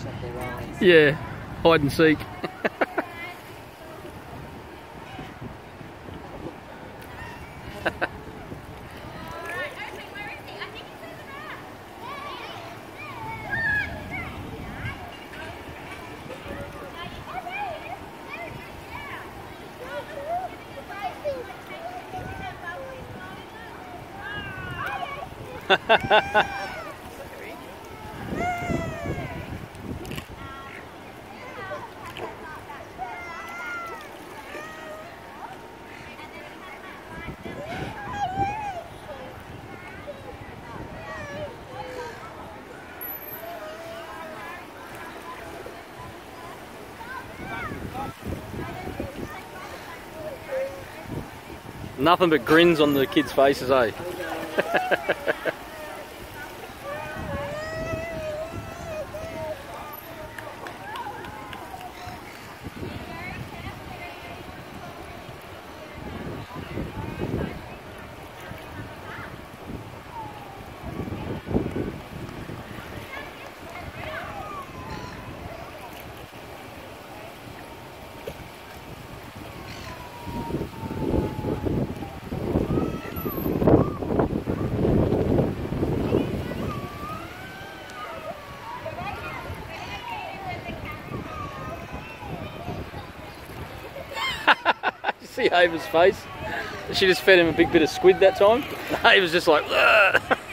up their eyes. Yeah, hide and seek. Nothing but grins on the kids' faces, eh? See Ava's face? She just fed him a big bit of squid that time. He was just like, ugh.